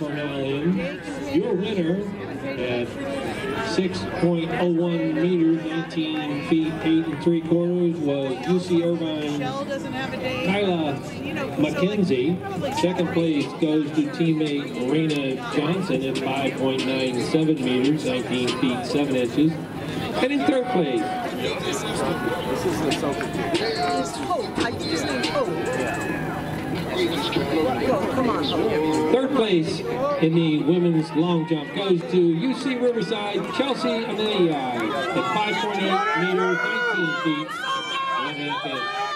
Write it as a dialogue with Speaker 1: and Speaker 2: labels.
Speaker 1: Cornell in. Your winner at 6.01 meters, 19 feet 8 3/4 was UC Irvine Kyla McKenzie. Second place goes to teammate Marina Johnson at 5.97 meters, 19 feet 7 inches. And in third place, third place in the women's long jump goes to UC Riverside Chelsea Amelia at 5.8 meters, 19 feet 1 inch.